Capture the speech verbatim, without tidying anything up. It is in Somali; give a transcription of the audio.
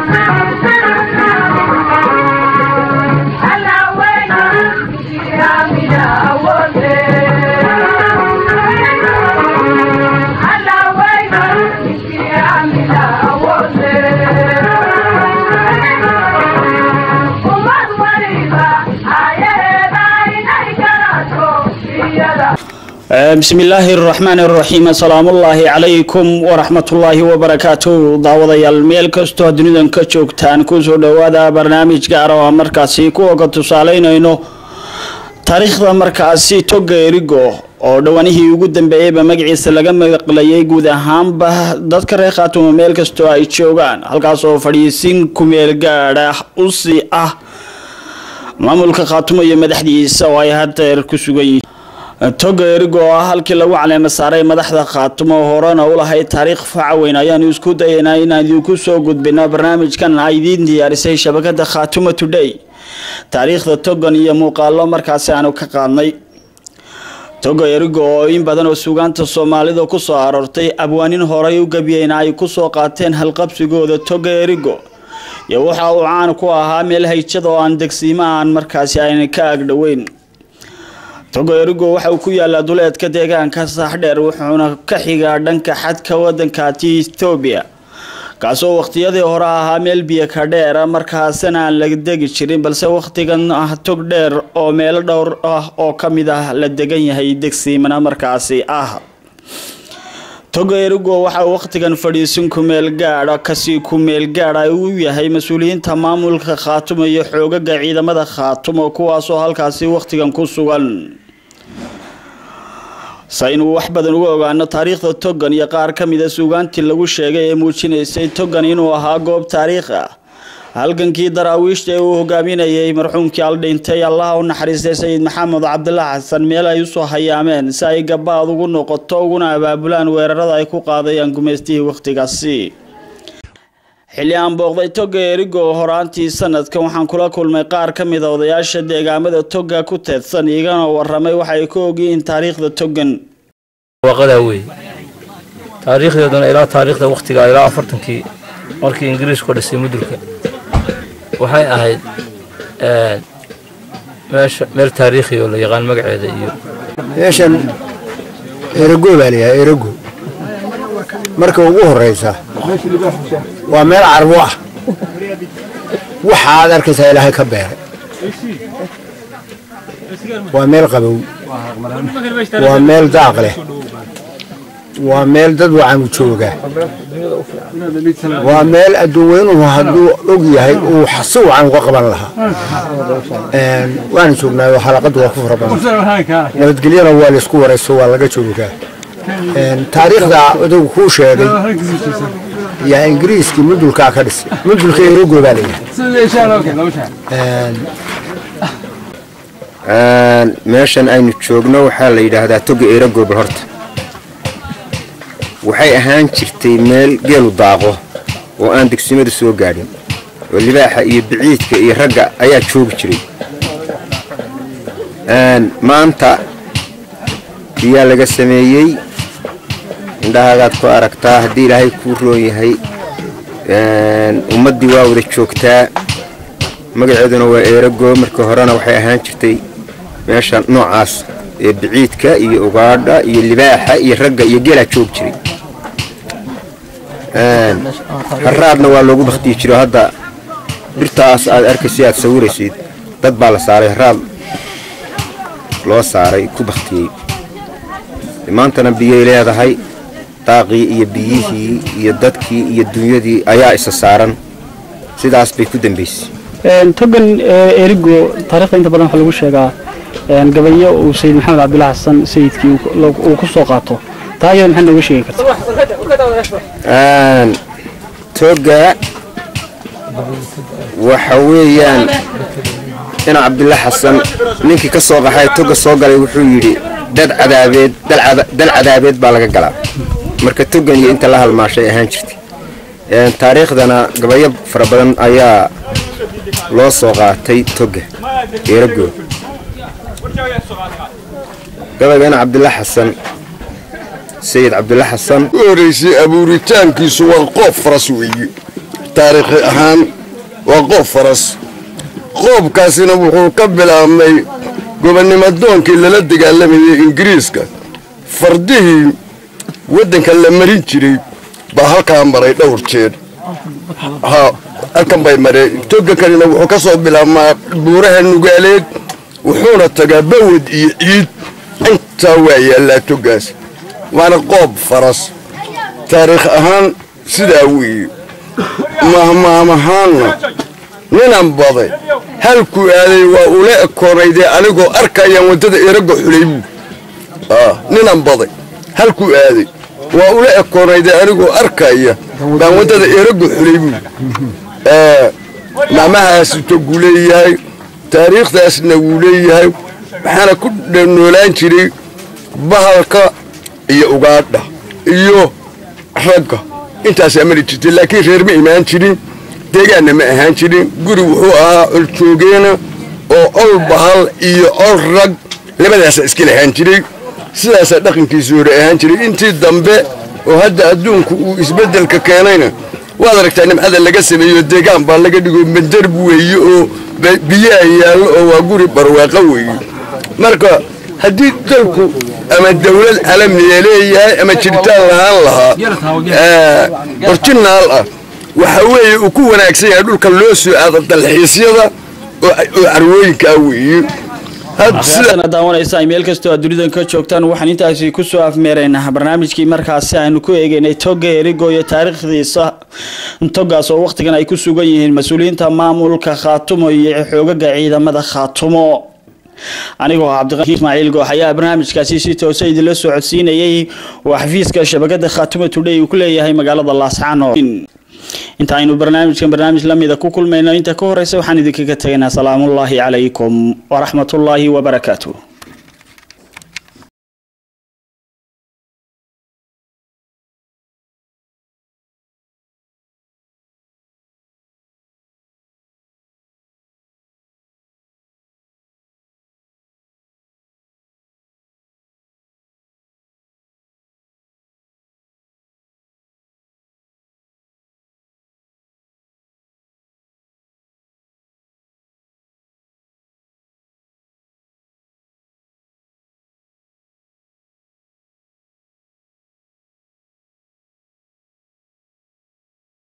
بسم الله الرحمن الرحيم السلام الله عليكم ورحمة الله وبركاته دعوة الميل كستو دنيا كشوكتان كوزو دوادا برنامج كارو مركزي كوكو تصالين إنه تاريخ مركزي توجيريجو oo dhawanihii ugu dambeeyay magaciisa laga maqlayay guud ahaan ba dadka reer Khaatumo meel kasto ay joogaan halkaas oo fadhiisin ku meel gaar ah u si ah maamulka Khaatumo iyo madaxdiisa oo ay hadda ku sugan yihiin توجيريجو halkii lagu caleema saaray madaxda Khaatumo horena u lahayd taariikh fac weyn ayaan isku dayeynaa inaan ku soo gudbino barnaamijkan ay idin diyaarisay shabakada Khaatumo Today taariikhda togan iyo muuqaalo markaas aanu ka qaadnay توجيريجو in badan oo suugaanta Soomaalida ku soo aroortay abwaanin horay u gabiyeen ay ku soo qaateen halqabsigooda توجيريجو iyo waxa uu caan ku ahaa meel hayjada oo aan degsiimaan markaas ay ka agdhaweyn توجيريجو waxa uu ku yaalaa duleedka deegaanka Saaxdheer wuxuuna ka xigaa dhanka xadka wadanka Ethiopia kaasoo waqtiyadii hore ahaa meel biyo ka dheer markaasna aan la degi jirin balse waqtigan ah tog dheer oo meel dhowr ah oo kamid ah la degan yahay degsiimana markaasi ah توجيريجو waxa waqtigan fadhiisin ku meel gaar ah kasi ku meel gaar ah uu yahay mas'uuliyiinta maamulka Khaatumo iyo xoogaga ciidamada Khaatumo kuwaas oo halkaasi waqtigan ku sugan saynu wax badan uga ogaano taariikhda togan iyo qaar kamid ah suugaantii lagu sheegay ee muujinaysay togan inuu ahaa goob taariikh ah halgankii daraawiishta uu hogaaminayay marxuumkii al dhintay Allah u naxariistay Sayid Maxamed Cabdulla Xasan meel ay soo hayaameen si ay gabaad ugu noqoto uguna abaabulaan weerarada ay ku qaadayaan gumeystii waqtigaasi xilli aan booqday توجيريجو horaantii sanadkan waxaan kula kulmay qaar kamid ah odayaasha deegaamada toga ku teedsan iyagana waramay waxa ay ka ogyihiin taariikhda togan waqada way taariikhdeedana ilaa taariikhda waqtiga ilaa afartankii markii Ingiriisku dhisay mudurka waxay ahayd ee meesha meel taariikhi oo la yaqaan magaceeda iyo meeshan erago baliya erago marka ugu horeysa waa meel carwo ah waxa aad arkaysaa Ilaahay ka beeray waa meel qabow waa meel daaq leh waa meel dad wacan jooga waa meel adduunyadu haduu og yahay uu xasuuc aan uga qaban lahaa een waan joognaa xalaqadu waa ku farabadan nabadgelyada waa la isku warayso waa laga joogaa een taariikhda uu ku sheegay ya Ingiriiski mudulka ka dhisay mudulka Erago baa leeyahay een meeshan aynu joogno waxa la yiraahdaa toga Erago horta waxay ahaan jirtay meel geel u daaqo oo aan degsimada soo gaadhin oo libaaxa iyo biciidka iyo ragga ayaa joogi jiray een maanta biya laga sameeyay indhahaad ku aragtaa hadii Ilaahay ku roon yahay een ummadii waa wada joogtaa magaceeduna waa Erago marka horena waxay ahaan jirtay meesha noocaas ee biciidka iyo ugaadha iyo libaaxa iyo ragga iyo geela joog jiray een haraadna waa loogu baqtii jiro hadda birtaas aad arkaysid aad sawiraysid dad baa la saaray haraad loo saaray ku baqtiyay maantana biyay leedahay taaqi iyo biyihii iyo dadkii iyo dunyadii ayaa isa saaran sidaas bay ku dambeysay een togan Erago taariikhda inta badan waxa lagu sheegaa een gabayo uu Sayid Maxamed Cabdulla Xasan sayidkii uu ku soo qaato taayeen maxay nooga sheegi kartaa een toga waxa weeyaan in Cabdulla Xasan ninkii ka soo qaxay toga soo galay wuxuu yiri dad cadaabeed dal cadaabeed baa laga galaa marka togan iyo inta la halmaashay ahaan jirtay een taariikhdana gabayo fara badan ayaa loo soo qaatay toga Erago gabaygan Cabdulla Xasan Sayid Cabdulla Xasan ورئيس أبو ريتان كي سوى القوف رسوي taariikhi ahaan waa qoob faras qoobkaasina wuxuu ka bilaabmay gobonnimadoonkii lala dagaalamayay ingiriiska fardihii waddanka la marin jiray baa halkaa maray dhowr jeer ha halkan bay mareen togankanina wuxuu ka soo bilaabmaa buuraha nugaaleed wuxuuna tagaa bawad iyo ciid intaa waa yaallaa togaas waana qoob faras taariikh ahaan sidaa weeye mahmaamahaanna ninan baday halkuu aaday waa ula ekoonayde anigoo arkayaan waddada erago xulay buu ninan baday halkuu aaday waa ula ekoonayde anigoo arkaya baan waddada erago xulay buu macmahaas toguu leeyahay taariikhdaasna wuu leeyahay waxaana ku noolaan jiray bahalka iyo ugaadha iyo ragga intaasaa mari jirtay laakiin reer ma imaan jirin deegaanna ma ahaan jirin guri wuxuu ahaa coljoogeena oo ol bahal iyo ol rag labadaasaa iska lahaan jiray sidaasaa dhaqankiisu hore ahaan jiray intii dambe oo hadda adduunku uu isbeddelka keenayna waad aragtaa nimcada laga sameeyo deegaan baa laga dhigo mandarb weeye oo biyaha yaallo oo waa guri barwaaqo weeye marka haddii dalku ama dawlad calamiya leeyahay ama jiritaan lahaan lahaa orjinaal ah waxa weeye uu ku wanaagsan yahay dhulka loo soo aado dalxiisyada oo carwooyinka ah weeye hadda daawanaysa meel kastoo dunidan ka joogtaan waxaan intaasi ku soo afmeeraynaa barnaamijkii markaasi aynu ku eegaynay toga erigo iyo taariikhdiisa togaas oo waqtigan ay ku sugan yihiin mas'uuliyiinta maamulka Khaatumo iyo xoogaga ciidamada Khaatumo anigoo Cabdiqaadir Ismaaciil Goox ayaa barnaamijkaasi si toos ah idin la soo codsiinayay oo xafiiska shabakada Khaatumo Today uu ku leeyahay magaalada Laascaanood inta aynu barnaamijkan barnaamij la mid ah ku kulmayno inta ka horeysa waxaan idinkaga tagaynaa salaamullaahi calaykum wa rahmatullaahi wa barakaatuh.